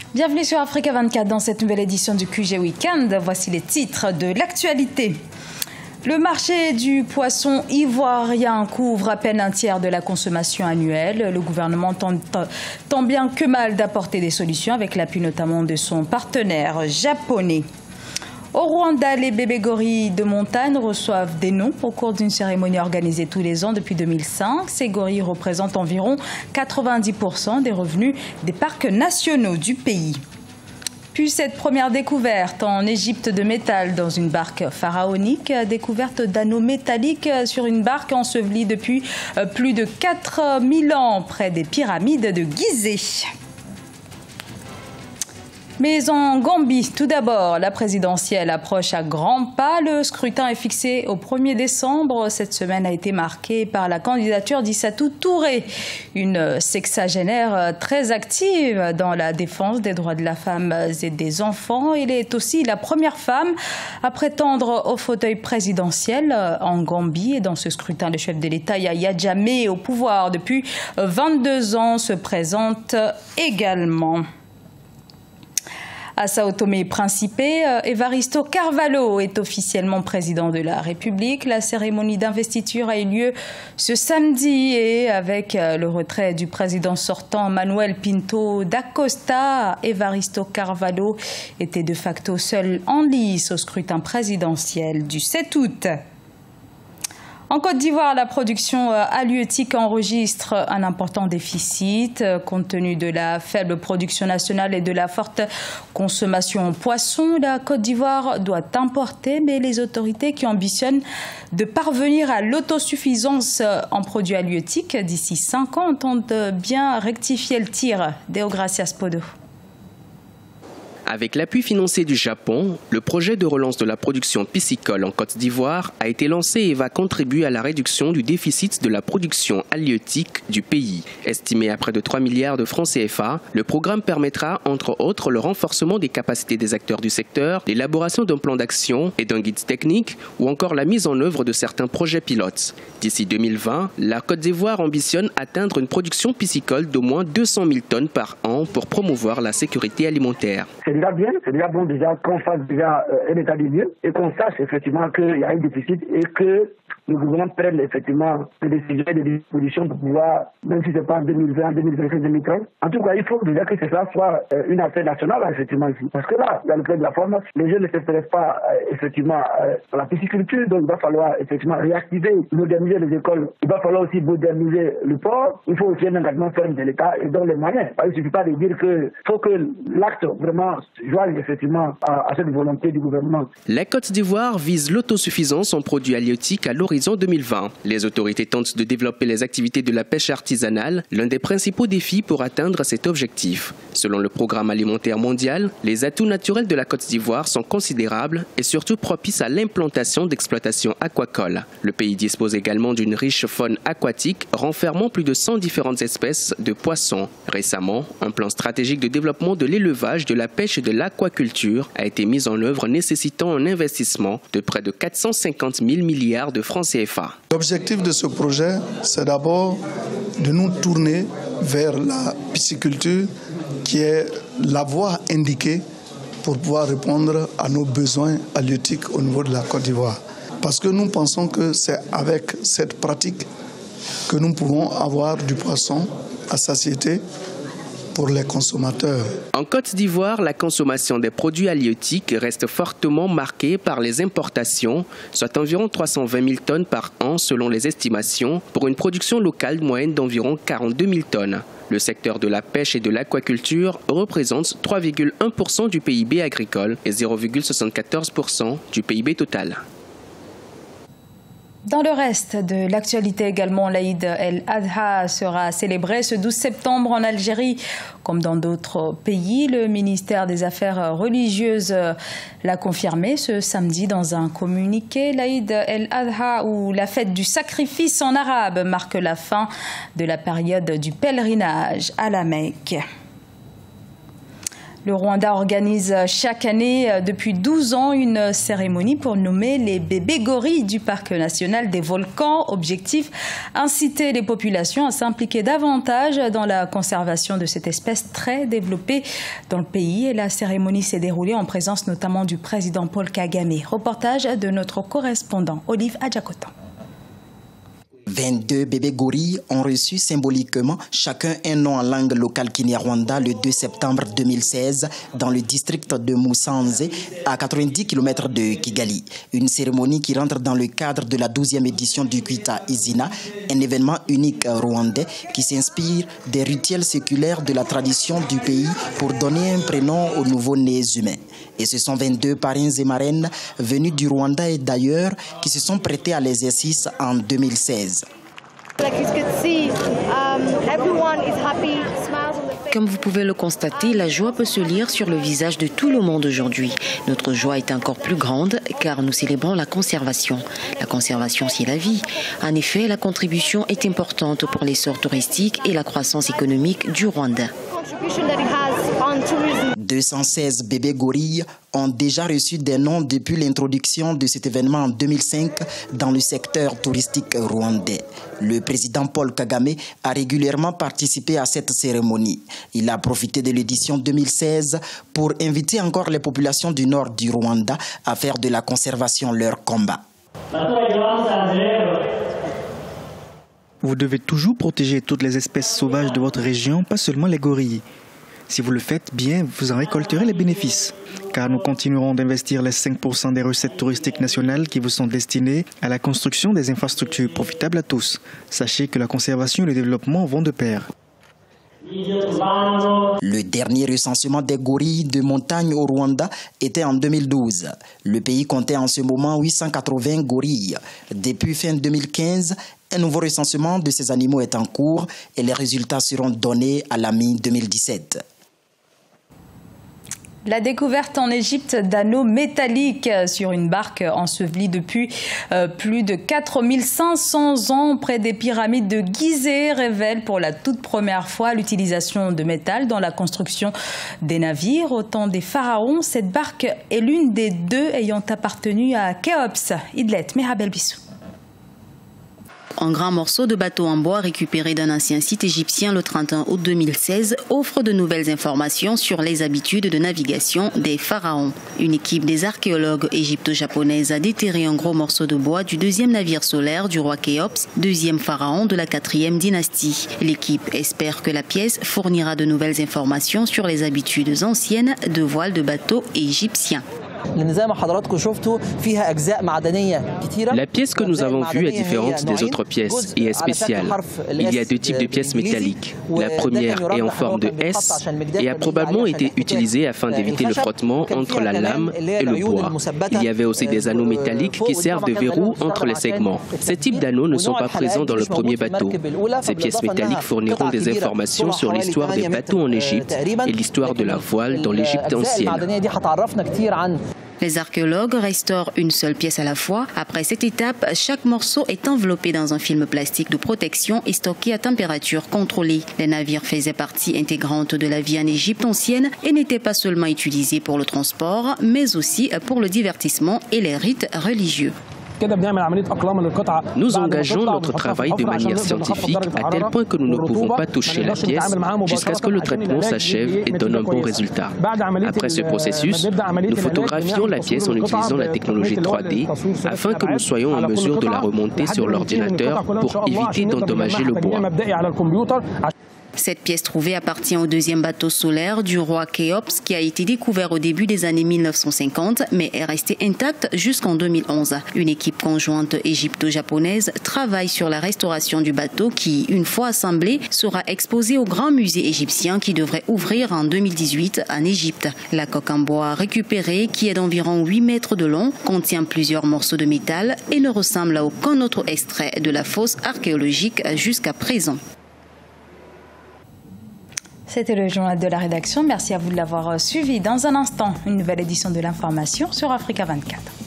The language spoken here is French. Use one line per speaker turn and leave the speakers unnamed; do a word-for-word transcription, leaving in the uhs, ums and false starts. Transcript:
Bienvenue sur Africa vingt-quatre dans cette nouvelle édition du Q G Weekend. Voici les titres de l'actualité. Le marché du poisson ivoirien couvre à peine un tiers de la consommation annuelle. Le gouvernement tente tant bien que mal d'apporter des solutions avec l'appui notamment de son partenaire japonais. Au Rwanda, les bébés gorilles de montagne reçoivent des noms au cours d'une cérémonie organisée tous les ans depuis deux mille cinq. Ces gorilles représentent environ quatre-vingt-dix pour cent des revenus des parcs nationaux du pays. Puis cette première découverte en Égypte de métal dans une barque pharaonique, découverte d'anneaux métalliques sur une barque ensevelie depuis plus de quatre mille ans près des pyramides de Gizeh. Mais en Gambie, tout d'abord, la présidentielle approche à grands pas. Le scrutin est fixé au premier décembre. Cette semaine a été marquée par la candidature d'Issatou Touré, une sexagénaire très active dans la défense des droits de la femme et des enfants. Elle est aussi la première femme à prétendre au fauteuil présidentiel en Gambie. Et dans ce scrutin, le chef de l'État, Yahya Jammeh, au pouvoir depuis vingt-deux ans, se présente également. À Sao Tomé et Principe, Evaristo Carvalho est officiellement président de la République. La cérémonie d'investiture a eu lieu ce samedi et avec le retrait du président sortant Manuel Pinto da Costa, Evaristo Carvalho était de facto seul en lice au scrutin présidentiel du sept août. En Côte d'Ivoire, la production halieutique enregistre un important déficit compte tenu de la faible production nationale et de la forte consommation en poisson. La Côte d'Ivoire doit importer, mais les autorités qui ambitionnent de parvenir à l'autosuffisance en produits halieutiques d'ici cinq ans entendent bien rectifier le tir. Deogracias Podo.
Avec l'appui financier du Japon, le projet de relance de la production piscicole en Côte d'Ivoire a été lancé et va contribuer à la réduction du déficit de la production halieutique du pays. Estimé à près de trois milliards de francs C F A, le programme permettra entre autres le renforcement des capacités des acteurs du secteur, l'élaboration d'un plan d'action et d'un guide technique ou encore la mise en œuvre de certains projets pilotes. D'ici deux mille vingt, la Côte d'Ivoire ambitionne atteindre une production piscicole d'au moins deux cent mille tonnes par an pour promouvoir la sécurité alimentaire.
C'est déjà bien, c'est déjà bon déjà qu'on fasse déjà euh, un état des lieux et qu'on sache effectivement qu'il y a un déficit et que le gouvernement prenne effectivement des décisions et des dispositions pour pouvoir, même si ce n'est pas en deux mille vingt, deux mille vingt-cinq, deux mille trente, en tout cas il faut déjà que cela soit euh, une affaire nationale effectivement ici. Parce que là, il y a le fait de la formation, les jeunes ne s'intéressent pas euh, effectivement euh, à la pisciculture, donc il va falloir effectivement réactiver, moderniser les écoles, il va falloir aussi moderniser le port, il faut aussi un engagement ferme de l'État et dans les moyens. Il ne suffit pas de dire qu'il faut que l'acte vraiment joigne effectivement à, à cette volonté du gouvernement.
La Côte d'Ivoire vise l'autosuffisance en produits halieutiques à l'horizon deux mille vingt. Les autorités tentent de développer les activités de la pêche artisanale, l'un des principaux défis pour atteindre cet objectif. Selon le Programme alimentaire mondial, les atouts naturels de la Côte d'Ivoire sont considérables et surtout propices à l'implantation d'exploitations aquacoles. Le pays dispose également d'une riche faune aquatique renfermant plus de cent différentes espèces de poissons. Récemment, un plan stratégique de développement de l'élevage, de la pêche et de l'aquaculture a été mis en œuvre nécessitant un investissement de près de quatre cent cinquante mille milliards de francs C F A.
L'objectif de ce projet, c'est d'abord de nous tourner vers la pisciculture qui est la voie indiquée pour pouvoir répondre à nos besoins halieutiques au niveau de la Côte d'Ivoire. Parce que nous pensons que c'est avec cette pratique que nous pouvons avoir du poisson à satiété pour les consommateurs.
En Côte d'Ivoire, la consommation des produits halieutiques reste fortement marquée par les importations, soit environ trois cent vingt mille tonnes par an selon les estimations, pour une production locale moyenne d'environ quarante-deux mille tonnes. Le secteur de la pêche et de l'aquaculture représente trois virgule un pour cent du P I B agricole et zéro virgule soixante-quatorze pour cent du P I B total.
Dans le reste de l'actualité également, l'Aïd el-Adha sera célébré ce douze septembre en Algérie. Comme dans d'autres pays, le ministère des Affaires religieuses l'a confirmé ce samedi dans un communiqué. L'Aïd el-Adha, ou la fête du sacrifice en arabe, marque la fin de la période du pèlerinage à la Mecque. Le Rwanda organise chaque année depuis douze ans une cérémonie pour nommer les bébés gorilles du parc national des volcans. Objectif, inciter les populations à s'impliquer davantage dans la conservation de cette espèce très développée dans le pays. Et la cérémonie s'est déroulée en présence notamment du président Paul Kagame. Reportage de notre correspondant Olive Adjakotan.
vingt-deux bébés gorilles ont reçu symboliquement chacun un nom en langue locale Kinyarwanda le deux septembre deux mille seize dans le district de Musanze à quatre-vingt-dix kilomètres de Kigali. Une cérémonie qui rentre dans le cadre de la douzième édition du Kwita Izina, un événement unique rwandais qui s'inspire des rituels séculaires de la tradition du pays pour donner un prénom aux nouveaux-nés humains. Et ce sont vingt-deux parrains et marraines venus du Rwanda et d'ailleurs qui se sont prêtés à l'exercice en deux mille seize.
Comme vous pouvez le constater, la joie peut se lire sur le visage de tout le monde aujourd'hui. Notre joie est encore plus grande car nous célébrons la conservation. La conservation, c'est la vie. En effet, la contribution est importante pour l'essor touristique et la croissance économique du Rwanda.
deux cent seize bébés gorilles ont déjà reçu des noms depuis l'introduction de cet événement en deux mille cinq dans le secteur touristique rwandais. Le président Paul Kagame a régulièrement participé à cette cérémonie. Il a profité de l'édition deux mille seize pour inviter encore les populations du nord du Rwanda à faire de la conservation leur combat.
Vous devez toujours protéger toutes les espèces sauvages de votre région, pas seulement les gorilles. Si vous le faites bien, vous en récolterez les bénéfices. Car nous continuerons d'investir les cinq pour cent des recettes touristiques nationales qui vous sont destinées à la construction des infrastructures profitables à tous. Sachez que la conservation et le développement vont de pair.
Le dernier recensement des gorilles de montagne au Rwanda était en deux mille douze. Le pays comptait en ce moment huit cent quatre-vingts gorilles. Depuis fin deux mille quinze, un nouveau recensement de ces animaux est en cours et les résultats seront donnés à la mi deux mille dix-sept.
La découverte en Égypte d'anneaux métalliques sur une barque ensevelie depuis euh, plus de quatre mille cinq cents ans près des pyramides de Gizeh révèle pour la toute première fois l'utilisation de métal dans la construction des navires. Au temps des pharaons, cette barque est l'une des deux ayant appartenu à Khéops. Idlet Mehabel Bissou.
Un grand morceau de bateau en bois récupéré d'un ancien site égyptien le trente et un août deux mille seize offre de nouvelles informations sur les habitudes de navigation des pharaons. Une équipe des archéologues égypto-japonaises a déterré un gros morceau de bois du deuxième navire solaire du roi Khéops, deuxième pharaon de la quatrième dynastie. L'équipe espère que la pièce fournira de nouvelles informations sur les habitudes anciennes de voile de bateaux égyptiens.
La pièce que nous avons vue est différente des autres pièces et est spéciale. Il y a deux types de pièces métalliques. La première est en forme de S et a probablement été utilisée afin d'éviter le frottement entre la lame et le bois. Il y avait aussi des anneaux métalliques qui servent de verrou entre les segments. Ces types d'anneaux ne sont pas présents dans le premier bateau. Ces pièces métalliques fourniront des informations sur l'histoire des bateaux en Égypte et l'histoire de la voile dans l'Égypte ancienne.
Les archéologues restaurent une seule pièce à la fois. Après cette étape, chaque morceau est enveloppé dans un film plastique de protection et stocké à température contrôlée. Les navires faisaient partie intégrante de la vie en Égypte ancienne et n'étaient pas seulement utilisés pour le transport, mais aussi pour le divertissement et les rites religieux.
Nous engageons notre travail de manière scientifique à tel point que nous ne pouvons pas toucher la pièce jusqu'à ce que le traitement s'achève et donne un bon résultat. Après ce processus, nous photographions la pièce en utilisant la technologie trois D afin que nous soyons en mesure de la remonter sur l'ordinateur pour éviter d'endommager le bois.
Cette pièce trouvée appartient au deuxième bateau solaire du roi Khéops qui a été découvert au début des années mille neuf cent cinquante mais est restée intacte jusqu'en deux mille onze. Une équipe conjointe égypto-japonaise travaille sur la restauration du bateau qui, une fois assemblé, sera exposé au Grand Musée égyptien qui devrait ouvrir en deux mille dix-huit en Égypte. La coque en bois récupérée, qui est d'environ huit mètres de long, contient plusieurs morceaux de métal et ne ressemble à aucun autre extrait de la fosse archéologique jusqu'à présent.
C'était le journal de la rédaction. Merci à vous de l'avoir suivi. Dans un instant, une nouvelle édition de l'information sur Africa vingt-quatre.